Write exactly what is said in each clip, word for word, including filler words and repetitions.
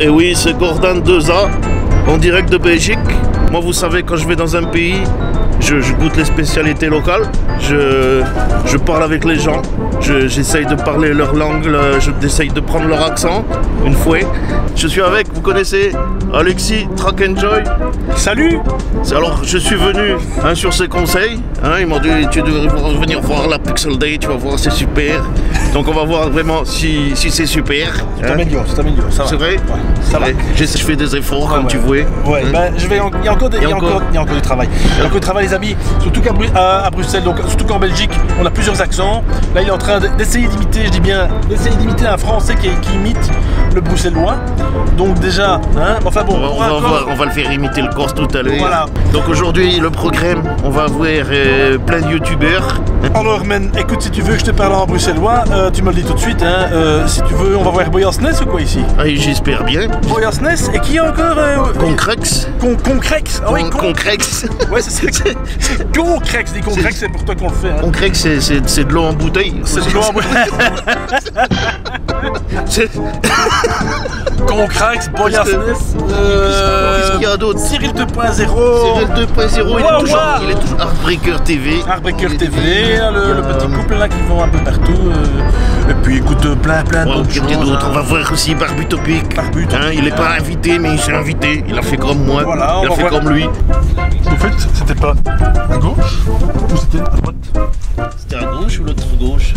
Et oui, c'est Gordon deux A, en direct de Belgique. Moi, vous savez, quand je vais dans un pays, je, je goûte les spécialités locales, je, je parle avec les gens, j'essaye de parler leur langue, j'essaye de prendre leur accent, une fois. Je suis avec, vous connaissez, Alexis, Track and Joy. Salut. Alors, je suis venu hein, sur ses conseils, hein, ils m'ont dit, tu devrais venir voir la Pixel Day, tu vas voir, c'est super. Donc on va voir vraiment si, si c'est super. Tu t'améliores, tu t'améliores, ça va. C'est vrai, ouais, ça va. Je, je fais des efforts, ouais, comme ouais. tu vois. Ouais, hein. ben, je vais en, il, y a encore, il, y a encore, il y a encore du travail. Il y a encore du travail, les amis. Surtout qu'à à, à Bruxelles, donc surtout qu'en Belgique, on a plusieurs accents. Là, il est en train d'essayer d'imiter, je dis bien, d'essayer d'imiter un Français qui, qui imite le bruxellois. Donc déjà, hein, enfin bon. On va, on, va encore... voir, on va le faire imiter le Corse tout à l'heure. Voilà. Donc aujourd'hui, le programme, on va voir euh, plein de youtubeurs. Alors, man, écoute, si tu veux que je te parle en bruxellois, euh, tu me le dis tout de suite. Hein, euh, si tu veux, on va voir Boyasnes ou quoi ici? Ah, j'espère bien. Boyasnes, et qui a encore euh, Concrex. Con Concrex. Ah, oui, Con Concrex. Ouais, c'est Concrex. Dis Concrex, c'est pour toi qu'on le fait. Hein. Concrex, c'est de l'eau en bouteille. C'est de l'eau en bouteille. Concrex, Boyasnes. Euh, Qu'est-ce qu'il y a d'autre? Cyril deux point zéro. Cyril deux point zéro, il, wow, wow. il est toujours Heartbreaker T V. Heartbreaker T V, le, le petit couple là qui vont un peu partout. Euh, et puis écoute, plein plein wow, d'autres choses. Hein. On va voir aussi Barbutopic. Barbutopic hein, il n'est pas invité, mais il s'est invité. Il a fait comme moi. Voilà, il a fait voir. Comme lui. En fait, c'était pas à gauche ou c'était à droite? C'était à gauche ou l'autre gauche?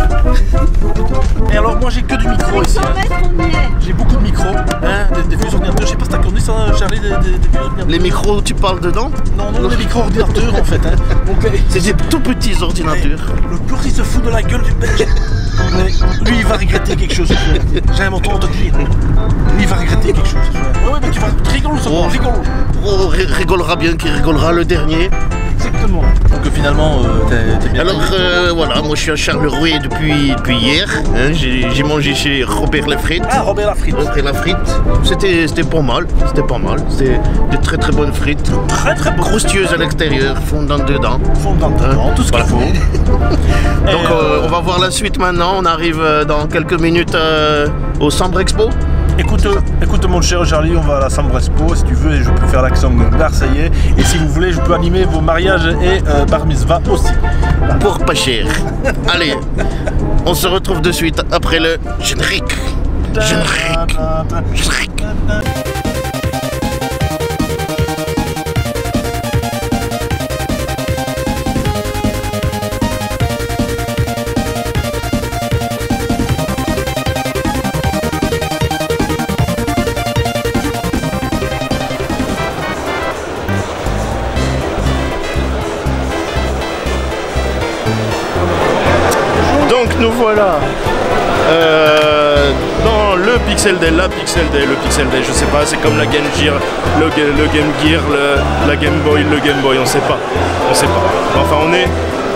Et alors moi j'ai que du micro ici. J'ai beaucoup de micros, hein, des, des vieux ordinateurs. Je sais pas si t'as connu ça, Charlie, des, des, des vieux ordinateurs. Les micros, tu parles dedans? Non, non, les micros ordinateurs en fait. Hein. C'est des tout petits ordinateurs. Le pur il se fout de la gueule du Belge. Lui il va regretter quelque chose. J'ai un montant de dire. Lui il va regretter quelque chose. Ouais, ouais, mais tu vas rigoler, ça oh, rigole. Oh, rigolera bien qui rigolera le dernier. Exactement. Donc finalement, euh, t'es bien. Alors euh, voilà, moi je suis à Charleroi depuis, depuis hier. Hein, j'ai mangé chez Robert Lafritte. Ah, Robert Lafritte. Robert Lafritte. C'était pas mal. C'était pas mal. C'était des très très bonnes frites. Très très bonnes. Croustilleuses à l'extérieur, fondantes dedans. Fondantes dedans, hein, tout ce qu'il faut. Donc euh, on va voir la suite maintenant. On arrive dans quelques minutes euh, au Sambre Expo. Écoute, écoute mon cher Charlie, on va à la Sambre Expo si tu veux, et je peux faire l'accent marseillais. Et si vous voulez, je peux animer vos mariages et euh, bar mitzvah aussi. Pour pas cher. Allez, on se retrouve de suite après le générique. Générique. Générique. Donc nous voilà euh, dans le Pixel Day, la Pixel Day, le Pixel Day, je sais pas, c'est comme la Game Gear, le, le Game Gear, le, la Game Boy, le Game Boy, on sait pas, on sait pas. Enfin on est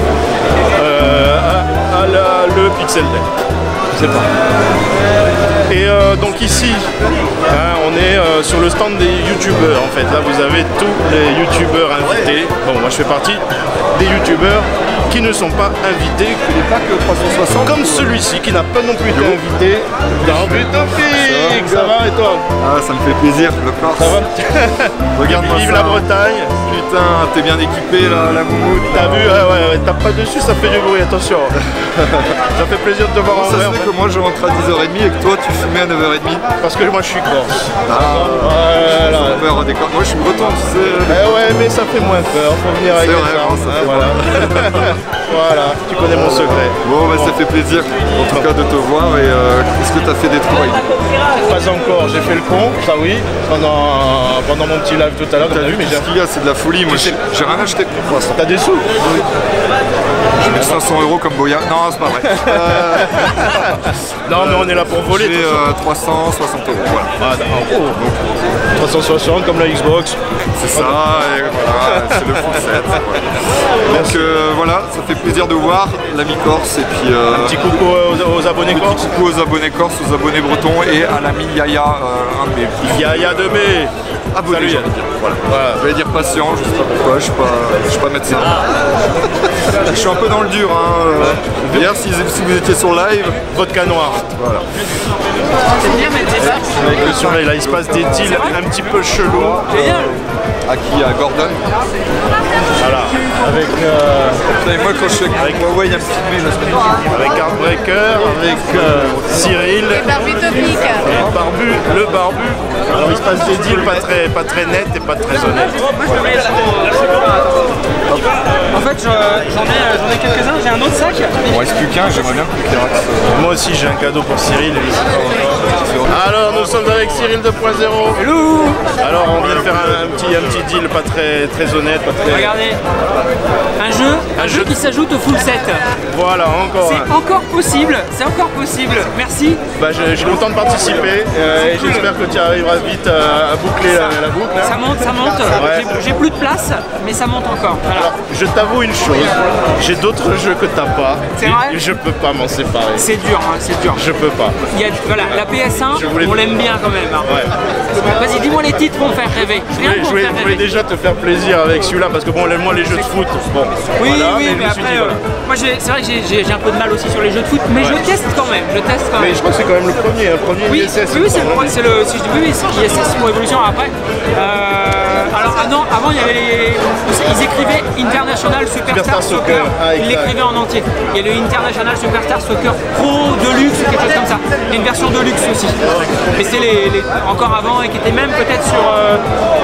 euh, à, à la, le Pixel Day, je sais pas. Et euh, donc ici, hein, on est euh, sur le stand des youtubeurs en fait. Là vous avez tous les youtubeurs invités. Bon moi je fais partie des youtubeurs qui ne sont pas invités, pas que trois cent soixante, comme celui-ci qui n'a pas non plus été invité. Barbutopic, ça va et toi? Ah ça me fait plaisir, le Corse. Ça va? Regarde-moi ça. Vive la Bretagne. Putain, t'es bien équipé là, la moumoute. T'as vu? Ah ouais, ouais, tape pas dessus, ça fait du bruit, attention. Ça fait plaisir de te voir en vrai. Ça se fait que moi je rentre à dix heures trente et que toi tu fumais à neuf heures trente. Parce que moi je suis corse. Ah, voilà. Peur des Corses. Moi je suis breton, tu sais. Eh ouais, mais ça fait moins peur, faut venir avec les gens. Ça hein, voilà. Voilà, tu connais mon secret. Bon, bah, bon. Ça fait plaisir en tout cas de te voir. Et euh, est-ce que tu as fait des trouvailles? Pas encore, j'ai fait le con, ça oui, pendant, pendant mon petit live tout à l'heure. T'as vu, mais ce qu'il y a, c'est de la folie. Moi, j'ai rien acheté. T'as des sous? Oui. J'ai mis cinq cents euros comme Boya. Non, c'est pas vrai. Euh... non, mais on est là pour voler. J'ai euh, trois cent soixante euros. Voilà. Ah, d'accord. Oh. trois cent soixante comme la Xbox. C'est ça, et voilà, c'est le full set. Voilà. Donc euh, voilà, ça fait plaisir de voir l'ami corse et puis euh, un petit coucou aux, aux abonnés corse. Un petit coucou aux abonnés corse, aux abonnés bretons et à l'ami Yaya, euh, un de mes petits Yaya de mai. Abonnés, j'ai envie de dire. Voilà. Voilà. Je vais dire patient, je sais pas pourquoi, je suis pas, je suis pas médecin. Je suis un peu dans le dur. Hein. Hier, si, si vous étiez sur live, vodka noir. Voilà. Avec le surveil, là, il se passe des deals un petit peu chelous. À qui? À Gordon. Voilà. Avec. Euh, moi, quand je suis avec Huawei, il y a filmé la semaine dernière. Avec Heartbreaker, avec euh, Cyril. Le barbu topique. Et le barbu, le barbu. Alors, il se passe des deals pas très, pas très nets et pas très honnêtes. En fait, j'en ai, j'en ai quelques-uns, j'ai un autre sac. Il ne reste plus qu'un, j'aimerais bien que tu Moi aussi, j'ai un cadeau pour Cyril. Alors, nous sommes avec Cyril deux point zéro. Hello. Alors, on vient de faire un, un, petit, un petit deal pas très, très honnête. Pas très... Regardez, un jeu, un, un jeu, jeu qui s'ajoute au full set. Voilà, encore. C'est un. encore possible, c'est encore possible. Merci. Bah, je, je suis content de participer euh, et j'espère que tu arriveras vite à, à boucler la, la boucle. Ça monte, ça monte. Ouais. J'ai plus de place, mais ça monte encore. Voilà. Alors, je t'avoue une chose, j'ai d'autres jeux que t'as pas. C'est vrai. Je peux pas m'en séparer. C'est dur, hein, c'est dur. Je peux pas. Il y a, voilà, la P S un, voulais... on l'aime bien quand même. Hein. Ouais. Vas-y, dis-moi les titres pour me faire rêver. Je voulais, je, voulais, je voulais déjà te faire plaisir avec celui-là parce que bon, moi les jeux de foot, bon. Oui, voilà, oui, mais, mais après, dit, voilà. euh, moi c'est vrai que j'ai un peu de mal aussi sur les jeux de foot, mais ouais. je teste quand même. Je teste quand même. Mais je crois que c'est quand même le premier, le premier oui, I S S. Oui, oui, c'est le, le, si je dis oui, c'est I S S pour Evolution après. Euh, alors ah non, avant il y avait les, ils écrivaient International Superstar Soccer. Ah, ils l'écrivaient en entier. Il y a le International Superstar Soccer Pro Deluxe ou quelque chose comme ça. Il y a une version Deluxe aussi. Mais c'est les, les encore avant et qui était même peut-être sur euh,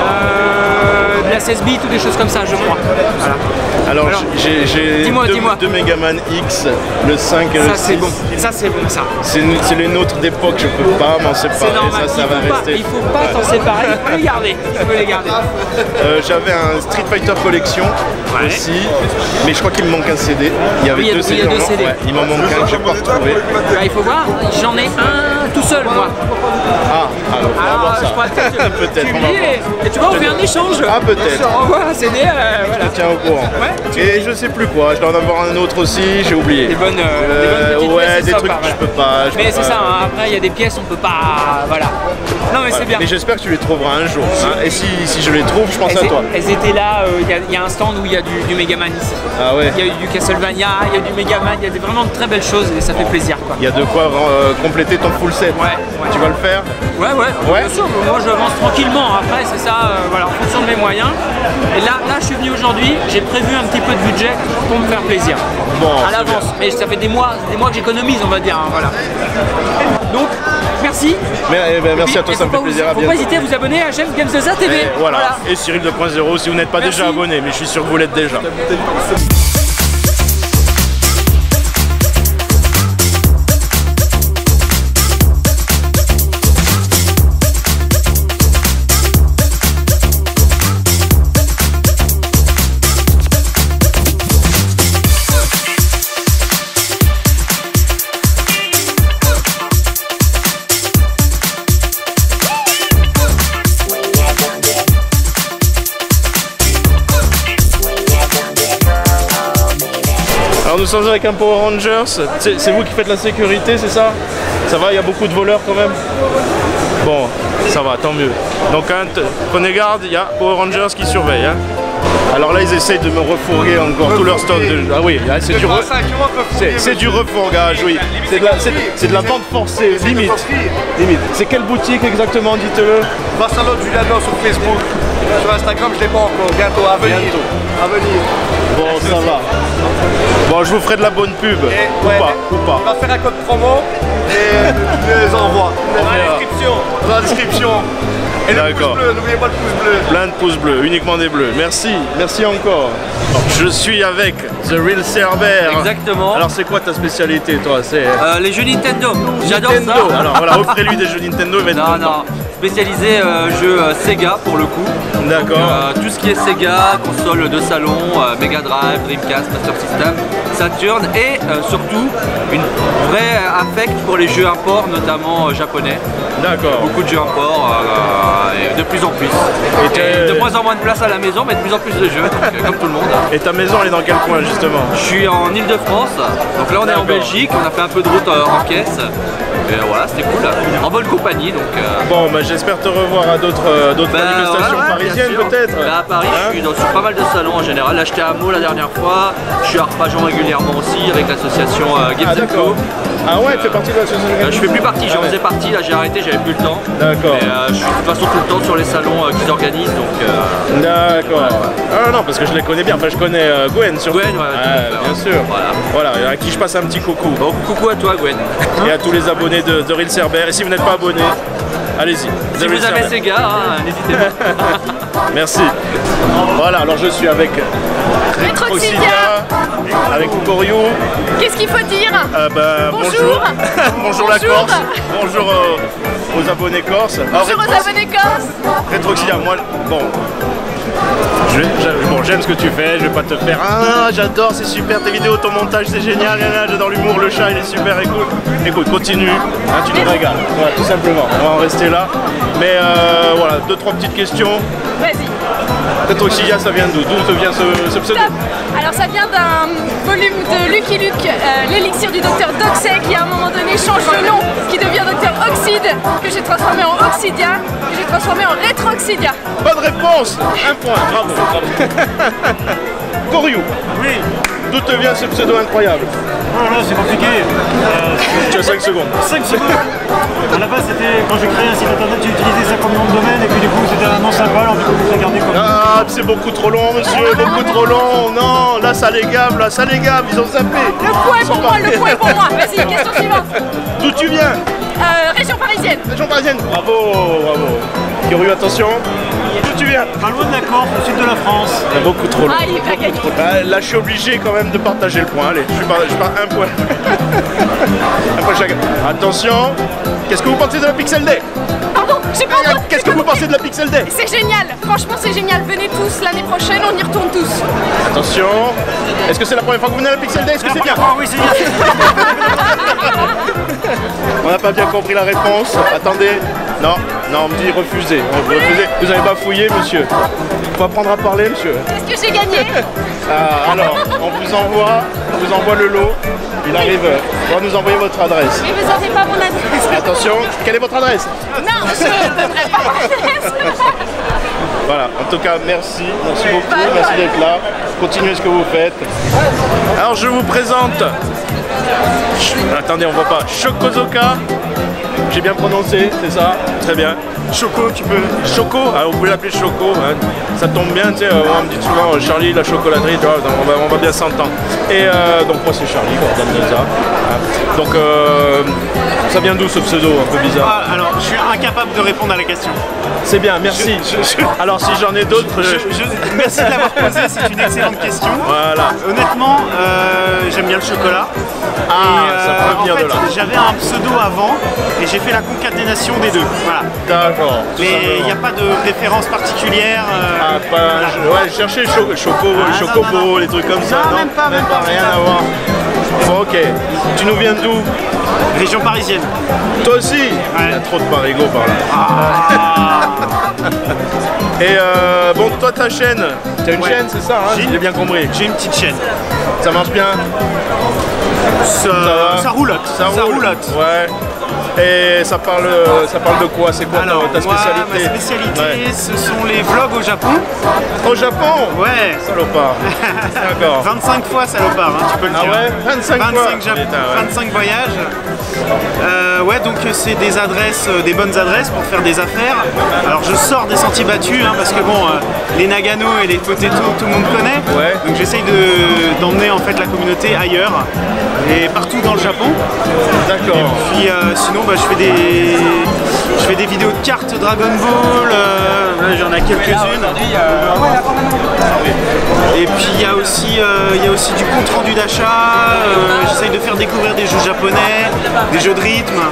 euh, de la seize bits ou des choses comme ça, je crois. Voilà. Alors, Alors j'ai deux, deux Megaman X, le cinq et le ça, six. c'est bon. Ça c'est bon ça. C'est les nôtres d'époque, je peux pas m'en séparer. Normal. Ça, ça va pas, rester. Il faut pas t'en séparer, il faut les garder. Il faut les garder. Euh, J'avais un Street Fighter Collection ouais. aussi, mais je crois qu'il me manque un C D. Il y avait oui, deux C D. Il, y a deux C D. Ouais, il m'en manque un que j'ai pas retrouvé. Bah, il faut voir, j'en ai un tout seul moi. Ah, alors, on va voir ça. Peut-être. Et tu vois, on fait un échange. Ah, peut-être. On envoie un C D. Euh, voilà. Je te tiens au courant. Ouais. Et je sais plus quoi, je dois en avoir un autre aussi, j'ai oublié. Des bonnes, euh, des bonnes ouais, pièces, des ça, trucs que je peux pas. Je mais c'est ça, hein, après il y a des pièces, on peut pas. Voilà. Non, mais voilà. c'est bien. Mais j'espère que tu les trouveras un jour. Hein. Et si, si je les trouve, je pense elles à toi. Elles étaient là, il euh, y, y a un stand où il y a du, du Megaman ici. Ah ouais. Il y a eu du Castlevania, il y a du Megaman, il y a des, vraiment de très belles choses et ça fait plaisir. Il y a de quoi euh, compléter ton full set. Ouais, ouais. Tu vas le faire? Ouais, ouais. ouais. Bien sûr, moi je avance tranquillement. Après, c'est ça, euh, voilà, en fonction de mes moyens. Et là, là je suis venu aujourd'hui, j'ai prévu un petit peu de budget pour me faire plaisir. Bon, à l'avance, mais ça fait des mois, des mois que j'économise, on va dire. Hein, voilà. Donc, merci. Mais, eh ben, merci puis, à toi, ça me fait plaisir. Il ne faut pas hésiter à vous abonner à la chaîne Games deux A T V. Et, voilà. voilà. Et Cyril deux point zéro si vous n'êtes pas merci. déjà abonné, mais je suis sûr que vous l'êtes déjà. Alors nous sommes avec un Power Rangers, c'est vous qui faites la sécurité, c'est ça? Ça va, il y a beaucoup de voleurs quand même? Bon, ça va, tant mieux. Donc hein, prenez garde, il y a Power Rangers qui surveillent. Hein. Alors là ils essayent de me refourguer encore tout leur stock de... Ah oui, c'est du, re... du refourgage, oui. C'est de, la... de la vente forcée, limite. limite. C'est quelle boutique exactement, dites-le? Barcelone Juliano sur Facebook. Sur Instagram, je l'ai pas encore. Bientôt, à venir. Bientôt. À venir. Bon, ça va. Bon, je vous ferai de la bonne pub. Et, ou, ouais, pas, ou pas. On va faire un code promo et je les envoie. Dans la description. Dans la description. Et le pouce bleu, n'oubliez pas le pouce bleu. Plein de pouces bleus, uniquement des bleus. Merci, merci encore. Je suis avec The Real Cerber. Exactement. Alors c'est quoi ta spécialité toi? C'est euh, les jeux Nintendo. J'adore ça. Alors voilà, offrez-lui des jeux Nintendo. Il va être non, content. non. Spécialisé euh, jeux euh, Sega pour le coup. D'accord. Euh, tout ce qui est Sega, console de salon, euh, Mega Drive, Dreamcast, Master System, Saturn et euh, surtout une vraie affect pour les jeux import, notamment euh, japonais. D'accord. Beaucoup de jeux import euh, et de plus en plus. Et, et de moins en moins de place à la maison, mais de plus en plus de jeux, donc, euh, comme tout le monde. Et ta maison elle est dans quel coin justement? Je suis en Ile-de-France, donc là on est en Belgique, on a fait un peu de route euh, en caisse. Et euh, voilà, c'était cool, en bonne compagnie. Donc, euh... Bon, bah, j'espère te revoir à d'autres euh, bah, manifestations ouais, ouais, parisiennes peut-être. Bah, à Paris, hein, je suis dans sur pas mal de salons en général. Là, j'étais à Meaux la dernière fois, je suis à Arpajon régulièrement aussi avec l'association euh, Games ah, Co. Ah ouais, tu fais partie de l'association Games Co. Je fais plus partie, j'en ah, ouais. faisais partie, là j'ai arrêté, j'avais plus le temps. D'accord. Mais euh, je suis de toute façon tout le temps sur les salons euh, qu'ils organisent. Donc. Euh... D'accord. Voilà. Ah non, parce que je les connais bien. Enfin, je connais euh, Gwen surtout. Gwen, ouais, ah, bien sûr. Voilà. Voilà, à qui je passe un petit coucou. Bon, coucou à toi, Gwen. Et à tous les abonnés de The Real Cerber. Et si vous n'êtes pas abonné, allez-y. Si vous avez Sega, hein, n'hésitez pas. Merci. Voilà, alors je suis avec Retroxidia, avec Koryu. Qu'est-ce qu'il faut dire euh, bah, Bonjour. Bonjour. Bonjour la Bonjour. Corse. Bonjour euh, aux abonnés corse. Bonjour alors, aux abonnés corse. Retroxidia, moi, bon. Je, je, bon, j'aime ce que tu fais, je vais pas te faire ah j'adore, c'est super tes vidéos, ton montage c'est génial, j'adore l'humour, le chat il est super, écoute, écoute, continue, hein, tu nous régales, voilà, tout simplement, on va en rester là. Mais euh, voilà, deux trois petites questions. Vas-y. Retroxidia, ça vient d'où? D'où te vient ce, ce pseudo? Top. Alors ça vient d'un volume de Lucky Luke, euh, l'élixir du docteur Doxey, qui à un moment donné change de nom, qui devient docteur Oxide, que j'ai transformé en Oxidia, que j'ai transformé en Retroxidia. Bonne réponse. Un point, bravo, bravo. Koryu. Oui. D'où te vient ce pseudo incroyable? Oh là, c'est compliqué. Euh, tu as cinq secondes. cinq secondes. À la base, c'était quand j'ai créé un site internet, j'ai utilisé ça comme nom de domaine et puis du coup, c'était un nom sympa, alors du coup, je l'ai gardé comme. Ah, c'est beaucoup trop long, monsieur, beaucoup trop long. Non, là, ça les gave, là, ça les gave, ils ont zappé. Le point est pour moi, le point est pour moi. Vas-y, question suivante. D'où tu viens? Euh, région parisienne. Région parisienne. Bravo, bravo. Koryu, attention. D'où tu viens? Pas loin de la Corse, au sud de la France. C'est beaucoup trop long. Ah, il va gagner. Ah, là, je suis obligé quand même de partager le point. Allez, je suis pas, je suis pas un point. Un point chacun. Attention. Qu'est-ce que vous pensez de la Pixel Day? Pardon, j'ai pas entendu. Qu'est-ce que vous pensez de la Pixel Day? C'est génial. Franchement, c'est génial. Venez tous l'année prochaine, on y retourne tous. Attention. Est-ce que c'est la première fois que vous venez à la Pixel Day? Est-ce que c'est bien? Oui, c'est bien. On n'a pas bien compris la réponse. Attendez. Non, non, on me dit refusé. Refusé. Vous avez bafouillé, monsieur. Faut apprendre à parler, monsieur. Est-ce que j'ai gagné? Ah, alors, on vous envoie, on vous envoie le lot. Il arrive. On va nous envoyer votre adresse. Mais vous n'avez pas mon adresse. Attention, quelle est votre adresse? Non, je ne donnerai pas mon adresse. Voilà, en tout cas, merci. Merci beaucoup. Merci d'être là. Continuez ce que vous faites. Alors, je vous présente. Attendez, on voit pas. Chocozoka. J'ai bien prononcé, c'est ça? Très bien. Choco, tu peux. Choco, ah, vous pouvez l'appeler Choco. Hein. Ça tombe bien, tu sais. On me dit souvent Charlie, la chocolaterie, tu vois, on, va, on va bien s'entendre. Et euh, donc, moi, c'est Charlie, Danza. Hein. Donc, euh, ça vient d'où ce pseudo un peu bizarre? Ah, alors, je suis incapable de répondre à la question. C'est bien, merci. Je, je, je... Alors, si j'en ai d'autres. Je... Je... Merci de l'avoir posé, c'est une excellente question. Voilà. Honnêtement, euh, j'aime bien le chocolat. Ah, et, euh, ça peut venir en fait, de là. J'avais un pseudo avant et j'ai fait la concaténation des deux. Voilà. D'accord. Mais il n'y a pas de référence particulière. Euh, ah, pas, voilà. je, ouais, chercher Choco, Choco ah, Chocobo, les trucs comme ça. Non, Non, même pas, même, même pas. Rien à voir. Bon, ok. Tu nous viens d'où? Région parisienne. Toi aussi? Ouais. Il y a trop de parigots par là. Ah. Et euh, bon, toi, ta chaîne, tu as une ouais. chaîne, c'est ça, hein? J'ai bien compris. J'ai une petite chaîne. Ça marche bien? Ça, ça, ça roulotte. Ça, ça roule. roulotte. Ouais. Et ça parle, ça parle de quoi? C'est quoi Alors, ta spécialité? Moi, ma spécialité, ouais. ce sont les vlogs au Japon. Au Japon? Ouais. Salopard. D'accord. vingt-cinq fois salopard, hein, tu peux le ah dire. Ouais vingt-cinq, vingt-cinq fois. Japon, Putain, ouais. vingt-cinq voyages. Euh, ouais, donc c'est des adresses, euh, des bonnes adresses pour faire des affaires. Alors je sors des sentiers battus, hein, parce que bon, euh, les Nagano et les Potato, tout le monde connaît. Ouais. Donc j'essaye de, d'emmener en fait la communauté ailleurs et partout dans le Japon. D'accord. Et puis euh, sinon, bah, je fais des, je fais des vidéos de cartes Dragon Ball. Euh, j'en ai quelques-unes. Et puis il y a aussi, euh, il y a aussi du compte rendu d'achat. Euh, j'essaye de faire découvrir des jeux japonais, des jeux de rythme.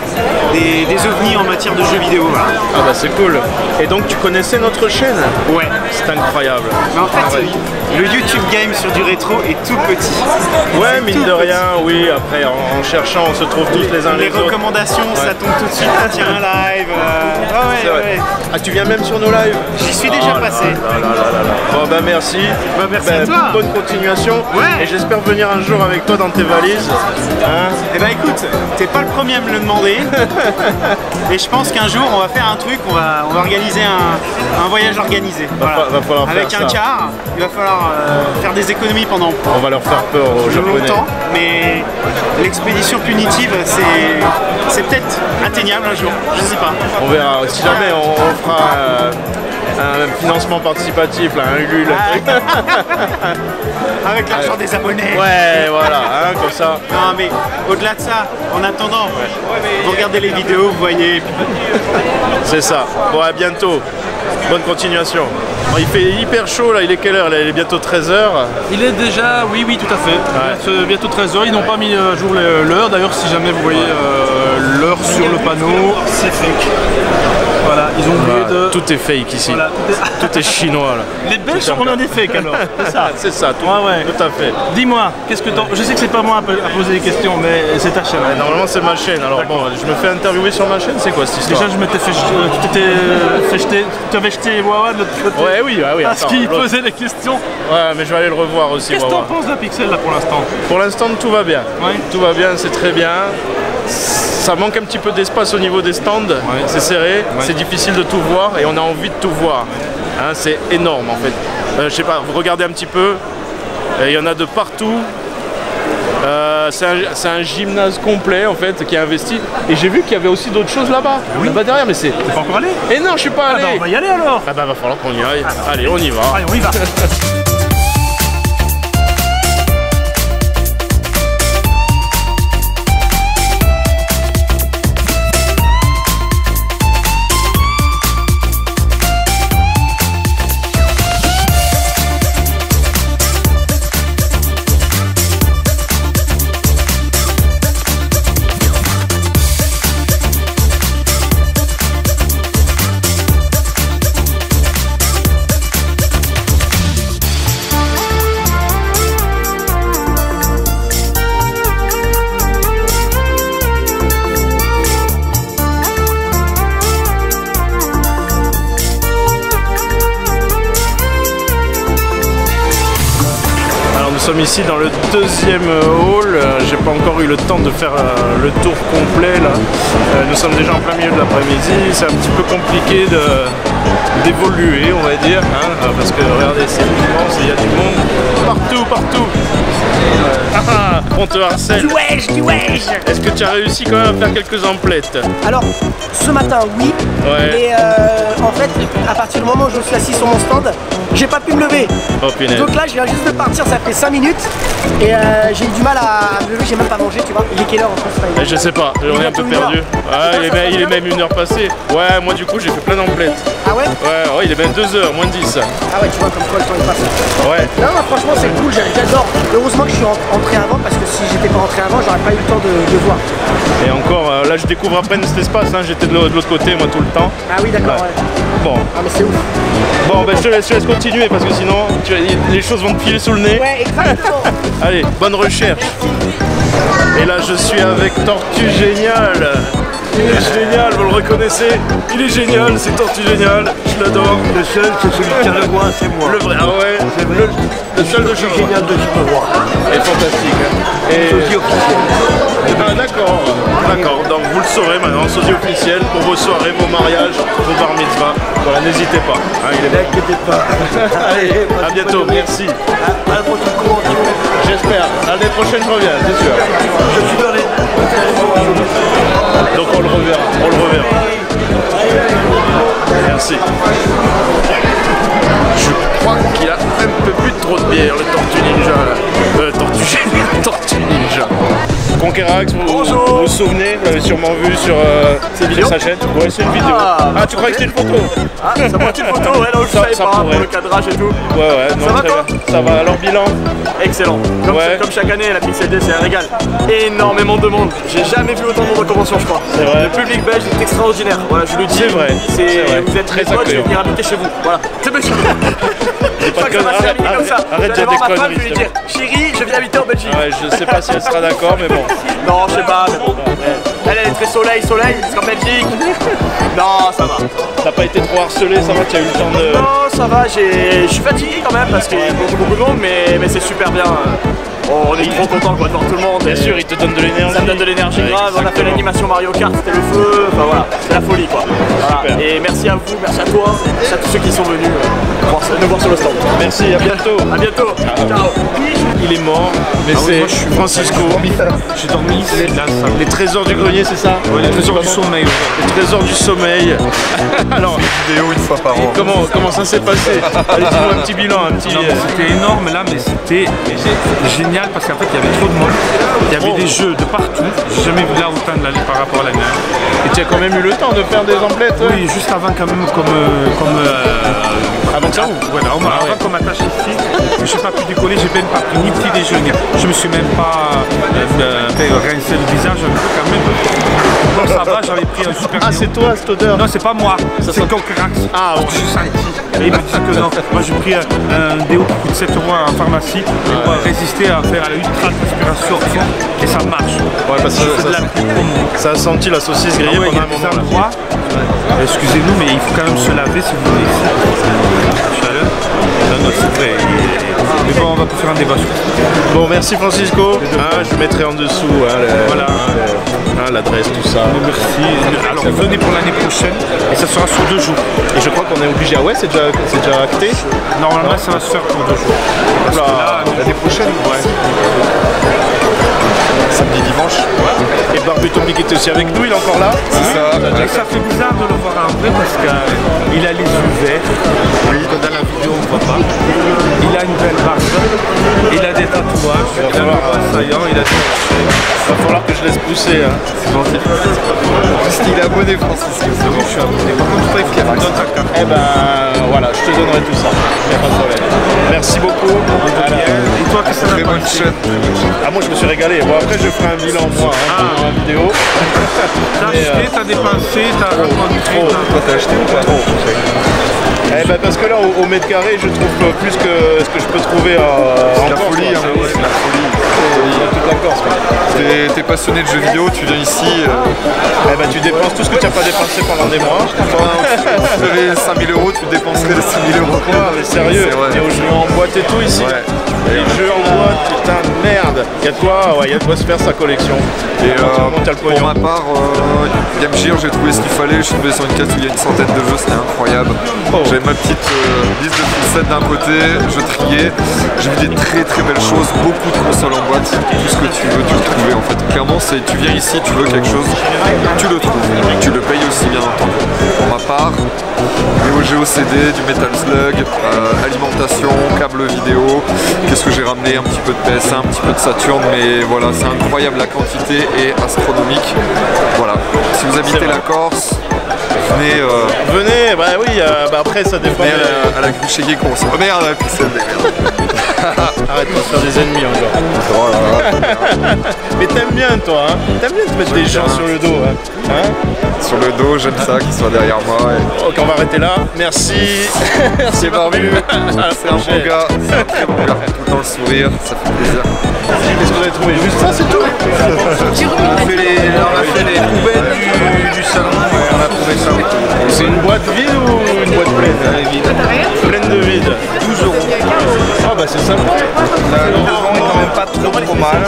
des, des ovnis en matière de jeux vidéo. Voilà. Ah bah c'est cool. Et donc tu connaissais notre chaîne? Ouais. C'est incroyable. Mais en fait, ah, ouais. le YouTube Game sur du rétro est tout petit. Ouais, mine de rien, oui. Après, en, en cherchant, on se trouve tous les, les uns les, les autres. Les recommandations, ouais. Ça tombe tout de suite. Tiens, un live. Euh... Ah ouais, ouais. Ah, tu viens même sur nos lives? J'y suis déjà oh passé. Là, là, là, là, là. Bon bah merci. Bah merci bah, à toi. Bonne continuation. Ouais. Et j'espère venir un jour avec toi dans tes valises. Hein? Eh bah écoute, t'es pas le premier à me le demander. Et je pense qu'un jour on va faire un truc, on va, on va organiser un, un voyage organisé. Va, voilà. va falloir avec faire un ça. car, il va falloir euh, faire des économies pendant on va leur faire peur aux Japonais. longtemps, mais l'expédition punitive c'est peut-être atteignable un jour, je sais pas. On verra, si jamais on, on fera euh, un financement participatif, là, un Ulule. Ah. Avec l'argent des abonnés. Ouais, voilà, hein, comme ça. Non mais au-delà de ça, en attendant, ouais. Vous regardez les vidéos, vous voyez. C'est ça. Bon, à bientôt. Bonne continuation. Bon, il fait hyper chaud là, il est quelle heure là? Il est bientôt treize heures. Il est déjà, oui, oui, tout à fait. Ouais. C'est bientôt treize heures. Ils n'ont pas mis à jour l'heure. D'ailleurs, si jamais vous voyez euh, l'heure sur le panneau, c'est fake. Voilà, ils ont oublié bah, de... Tout est fake ici. Voilà. Tout est chinois là. Les Belges sont en des fakes alors. C'est ça. C'est ça, tout, ouais, ouais. tout à fait. Dis-moi, qu'est-ce que t'en... Je sais que c'est pas moi à poser des questions, mais c'est ta chaîne. Ouais, normalement c'est ma chaîne. Alors bon, je me fais interviewer sur ma chaîne, c'est quoi cette histoire? Déjà, je m'étais fait... Tu t'étais fait jeter... Tu avais jeté Wawa de l'autre côté. Ouais, oui, ouais, oui. Parce qu'il posait des questions. Ouais, mais je vais aller le revoir aussi. Qu'est-ce que t'en penses d'un Pixel là pour l'instant? Pour l'instant, tout va bien. Ouais. Tout va bien, c'est très bien. Ça manque un petit peu d'espace au niveau des stands, ouais. C'est serré, ouais. C'est difficile de tout voir et on a envie de tout voir. Hein, c'est énorme en fait. Euh, je sais pas, vous regardez un petit peu, il y en a de partout. Euh, c'est un, un gymnase complet en fait qui est investi. Et j'ai vu qu'il y avait aussi d'autres choses là-bas. Oui. Là-bas derrière, mais c'est. T'es pas encore allé? Et non, je suis pas allé. Ah bah on va y aller alors. Ah bah va falloir qu'on y aille. Ah, allez, on y va. Allez, on y va. Nous sommes ici dans le deuxième hall, j'ai pas encore eu le temps de faire le tour complet là. Nous sommes déjà en plein milieu de l'après-midi, c'est un petit peu compliqué d'évoluer on va dire, hein, parce que regardez c'est immense, il y a du monde partout, partout. Ah, on te harcèle. Du wesh, du wesh. Est-ce que tu as réussi quand même à faire quelques emplettes? Alors, ce matin oui, ouais. Mais euh, en fait, à partir du moment où je suis assis sur mon stand, j'ai pas pu me lever. Oh, donc là, je viens juste de partir, ça fait cinq minutes. Et euh, j'ai eu du mal à me lever, j'ai même pas mangé, tu vois. Il est quelle heure en France? Je sais pas, on est un peu perdu. Ah, il, est même, il est même une heure passée. Ouais, moi du coup j'ai fait plein d'emplettes. Ah ouais? Ouais, ouais, il est même deux heures, moins de dix. Ah ouais, tu vois comme quoi le temps est passé. Ouais. Non, non franchement c'est cool, j'adore. Heureusement que je suis entré avant parce que si j'étais pas entré avant, j'aurais pas eu le temps de, de voir. Et encore, euh, là je découvre à peine cet espace, hein. J'étais de l'autre côté moi tout le temps. Ah oui d'accord, ouais. ouais. Bon. Ah mais c'est ouf. Bon, ben je te laisse, je te laisse continuer parce que sinon tu, les choses vont te filer sous le nez. Ouais, exactement. Allez, bonne recherche. Et là je suis avec Tortue Génial. Il est génial, vous le reconnaissez? Il est génial, c'est Tortue Génial, je l'adore. Le seul, c'est celui qui tient le roi, c'est moi. Le vrai, ah ouais, c'est le, le seul de Tortue Génial de Charleroi. Et fantastique. Hein. Et... Sosie officiel. Ah d'accord, d'accord. Donc vous le saurez maintenant, sosie officiel pour vos soirées, vos mariages, vos bar mitzvahs. Voilà, n'hésitez pas. Hein, il est bon. N'inquiétez pas. Allez, à bientôt, merci. À, à la prochaine convention. J'espère. L'année prochaine je reviens, c'est sûr. Je suis dans les... Donc on le reverra, on le reverra. Merci. Je crois qu'il a un peu plus trop de bière, le Tortue Ninja là. Euh, Tortue Ninja. Tortue Ninja. Conquête Kerax, vous, vous vous souvenez, vous l'avez sûrement vu sur, euh, sur sa chaîne. Ouais, c'est une vidéo. Ah, Ah, tu crois que c'était une photo? Ah, ça prend une photo, ouais, non, je Ça- savais ça pas, pourrait. pour le cadrage et tout. Ouais, ouais, non, Ça va, très toi bien. Ça va, alors bilan? Excellent. Comme, Ouais. comme chaque année, la Pixel Day, c'est un régal. Énormément de monde. J'ai jamais vu autant de monde en convention, je crois. C'est vrai. Le public belge est extraordinaire. Voilà, je le dis. C'est vrai, c'est vrai. Vous êtes Très très potes, je vais accueillant. venir habiter chez vous. Voilà. C'est méchant. Je crois que ça va se Arrête- terminer comme ça. arrête- arrête Je vais de voir ma déconner, femme, je vais lui dire chérie, je viens habiter en Belgique. Ouais, je sais pas si elle sera d'accord, mais bon. Non, je sais pas, mais bon. Elle, elle est très soleil, soleil, c'est qu'en Belgique. Non, ça va. T'as pas été trop harcelé, ça va, tu as eu le temps de... Non, ça va, j'ai- je suis fatigué quand même parce qu'il y a beaucoup, beaucoup de monde, mais, mais c'est super bien. Oh, on est trop content quoi, de voir tout le monde. Bien et sûr, il te donne de l'énergie. Ça me donne de l'énergie Ouais, grave. On a fait exactement. l'animation Mario Kart, c'était le feu. Enfin voilà, c'est la folie quoi. Voilà. Super. Et merci à vous, merci à toi, merci à tous ceux qui sont venus euh, voir- nous voir sur le stand. Merci, à bientôt. À bientôt. Ciao. Il est mort, mais Ah oui, c'est moi, je suis Francisco. J'ai dormi ici, là, ça. Les trésors du grenier, c'est ça? Ouais, les trésors du sommeil. Les trésors du sommeil. Alors, Vidéo une fois par an. comment, comment ça s'est passé? Allez, dis-moi un petit bilan, un petit... Non, mais c'était énorme là, mais c'était génial parce qu'en fait il y avait trop de monde. Il y avait Oh. des jeux de partout. J'ai jamais vu là autant de l'année par rapport à l'année. Et tu as quand même eu le temps de faire des emplettes? Oui, juste avant quand même comme euh, comme euh, Avant que ça ouvre. voilà, on m'a Ah ouais. avant qu'on m'attache ici, je n'ai pas pu décoller, j'ai même pas pris ni petit déjeuner. Je me suis même pas euh, euh, fait rincer le visage un peu quand même. Bon, ça va, j'avais pris un super. Ah, c'est toi cette odeur? Non, c'est pas moi, c'est Concrax. Ah, Parce que j'ai senti. Et il me dit que non. Moi, j'ai pris un, un déo qui coûte sept euros en pharmacie pour résister à faire à la ultra transpiration et ça marche. Ouais, parce que C'est de ça, la pub pour moi. ça a senti la saucisse grillée Ah ouais, il y pendant a un des moment. là. endroits, excusez-nous, mais il faut quand même se laver si vous venez ici. Chaleur. Non, non, c'est vrai. Mais bon, on va pas faire un débat sur ça. Bon, merci Francisco. Hein, je mettrai en dessous hein, le- Voilà. hein, le- hein, l'adresse, tout ça. Merci. Alors, venez pour l'année prochaine et ça sera sur deux jours. Et je crois qu'on est obligé. Ah ouais, c'est déjà, c'est déjà acté? Normalement, ça va se faire pour deux jours. Parce que là, L'année prochaine, ouais. samedi, dimanche. Et Barbutopic était aussi avec nous, il est encore là? C'est ça. Et ça fait bizarre de le voir en vrai parce qu'il a les yeux verts, alors que dans la vidéo on ne voit pas. Il a une belle barbe, il a des tatouages, il a un assaillant, il a des... Il va falloir que je laisse pousser. Hein. Juste il est abonné, Francis. C'est bon, je suis abonné. Par contre, il faut qu'il donne ta carte. Eh ben voilà, je te donnerai tout ça. Il n'y a pas de problème. Merci beaucoup. Voilà. Et toi, qu'est-ce que ça Très va bonne chaîne. Ah, moi je me suis régalé. Bon, après je ferai un bilan moi hein, pendant la vidéo. T'as Mais, acheté, t'as dépensé, t'as rencontré, trop. t'as... Toi, t'as acheté ou pas? Eh ben parce que là au, au mètre carré je trouve que plus que ce que je peux trouver euh, en C'est la Corse, folie, quoi. hein, C'est- c'est la folie. c'est toute la Corse. quoi. T'es t'es passionné de jeux vidéo, tu viens ici. euh, Eh ben tu dépenses tout ce que tu n'as pas dépensé pendant des mois. Enfin, si tu avais cinq mille euros, tu dépenserais les cinq mille euros. Quoi, mais sérieux, C'est vrai. et aux jeux en boîte et tout ici. Ouais. Les jeux en boîte, putain de merde. Il y a de quoi, ouais, il y a de quoi se faire sa collection. Et À partir du moment où t'as le euh, pour pognon. ma part, euh, Game Gear, j'ai trouvé ce qu'il fallait. Je suis tombé sur une case où il y a une centaine de jeux, c'était incroyable. Oh. J'avais ma petite euh, liste de full set d'un côté, je triais. J'ai vu des très très belles choses, beaucoup de consoles en boîte. Tout ce que tu veux, tu le trouves en fait. Clairement, c'est tu viens ici, tu veux quelque chose, tu le trouves. Tu le payes aussi, bien entendu. Pour ma part, Neo Geo C D, du Metal Slug, euh, alimentation, câble vidéo. Qu'est-ce que j'ai ramené? Un petit peu de P S un, un petit peu de Saturn, mais voilà, c'est incroyable, la quantité est astronomique. Voilà, si vous habitez la Corse, venez, euh, Venez, bah oui, euh, bah après ça dépend. venez à de- la, à la Cruche Geekos. Oh merde, la Pixel Day, merde. Arrête de se faire des ennemis encore. Oh là là. Mais t'aimes bien toi, hein? T'aimes bien te mettre des gens bien. sur le dos, hein? Hein? Sur le dos, j'aime ça, qu'il soit derrière moi. et- Ok, on va arrêter là. Merci. C'est Barbu, À la c'est un bon prochaine. gars, c'est un très bon gars. Tout le temps le sourire, ça fait plaisir. Qu'est-ce que vous avez trouvé? Juste ça, c'est tout? On a fait les, on a fait les poubelles du, du salon et on a trouvé ça. C'est une boîte vide ou une boîte pleine? Pleine de vide. douze euros. Ah bah c'est sympa. Le devant est quand même pas trop trop mal.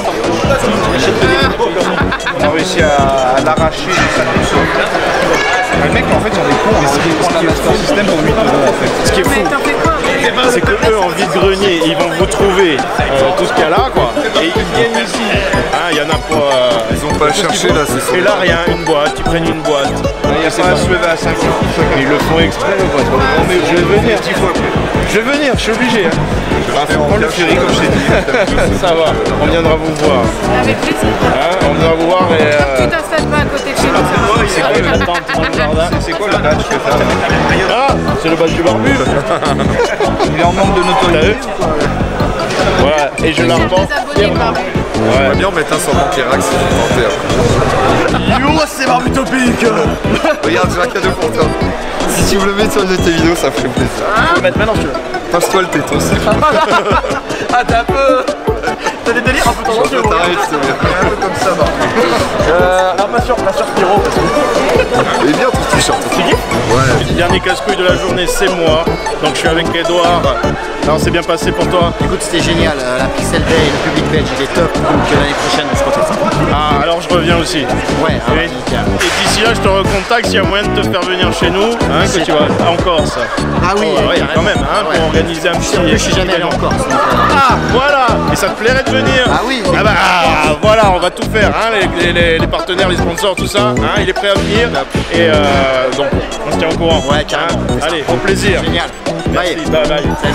On a réussi à, à l'arracher du sac de saut. Les mecs en fait sont des cons, mais c'est qu'ils prennent la Master System pour huit euros en fait. Ce qui est fou, c'est que eux en vide-grenier, ils vont vous trouver euh, tout ce qu'il y a là, quoi. Et ils viennent ici. Hein, il y en a pas. euh, Ils ont pas à tout ce qu'ils chercher font. là, c'est ça. Et là, rien, une boîte, ils prennent une boîte. il n'y a pas à se lever à cinq heures. Ils le font exprès, quoi. Je vais venir. Je vais venir, je suis obligé. Hein. On va prendre le ferry comme je t'ai dit. Ça va, on viendra vous voir. Avec plaisir. Hein, on viendra vous voir et... Euh... Tu t'installes pas à côté de chez nous. C'est quoi le badge C'est quoi le badge que t'as? Ah, c'est le badge du barbu. Il est en manque de notoriété. Voilà, et je la reprends. Ouais. On va bien en mettre un sur mon T-Rax si tu tentes. Yo, c'est Barbutopique. Regarde, j'ai un cadeau pour toi. Si tu veux le mettre sur une de tes vidéos, ça ferait plaisir. Tu peux le mettre maintenant, tu veux. Passe-toi le téton, c'est Ah, t'es un peu... T'as des délires un peu tendancieux. Je t'arrête, c'est bien. Un peu comme ça, Barbu. Euh, ah, ma soeur, ma soeur Pierrot. Il est bien ton t-shirt. Tu kiffes? Ouais. Le dernier casse-couille de la journée, c'est moi. Donc je suis avec Edouard. Alors c'est bien passé pour toi? Écoute, c'était génial. Euh, la Pixel Day, le public belge, il est top. Donc euh, l'année prochaine, on se retrouve ça. Ah, alors je reviens aussi. Ouais, ah, et, et d'ici là, je te recontacte s'il y a moyen de te faire venir chez nous, hein, que tu vas en Corse. Ah oui, oh, ouais, quand même, hein, ouais. Pour organiser un petit. Je suis jamais allé en Corse. Donc, euh... Ah, voilà. Et ça te plairait de venir? Ah oui. Ah bah ah, voilà, on va tout faire, hein, les, les, les partenaires, les sponsors, tout ça. Hein, il est prêt à venir. Et euh, donc, on se tient au courant. Ouais, carrément. Hein, allez, au plaisir. Génial. Merci, bye. Bye bye. Salut.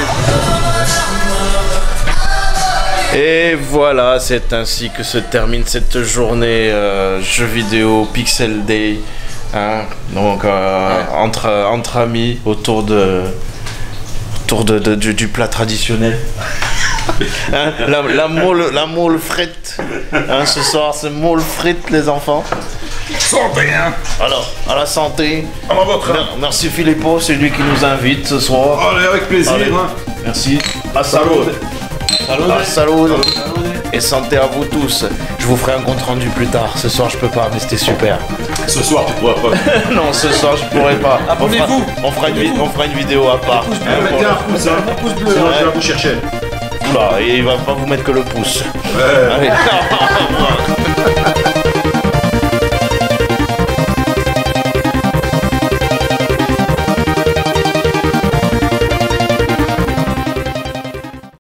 Et voilà, c'est ainsi que se termine cette journée euh, jeux vidéo Pixel Day. Hein, donc euh, ouais. entre, entre amis autour de autour de, de, du, du plat traditionnel. Hein, la, la moule, la moule frite. Hein, ce soir, c'est moule frite, les enfants. Santé, hein. Alors, à la santé. À la vôtre. Merci Filippo, c'est lui qui nous invite ce soir. Allez, avec plaisir. Allez. Hein. Merci. À salud. Salud. À salud. Et santé à vous tous. Je vous ferai un compte rendu plus tard. Ce soir, je peux pas, mais c'était super. Ce soir, tu pourras pas. Non, ce soir, je pourrais pas. Abonnez-vous. On, on, fera une, on fera une vidéo à part. Pouce bleu, hein, mettez un pouce, un pouce bleu, hein, je vais vous chercher. Oula, et il va pas vous mettre que le pouce. Ouais. Allez.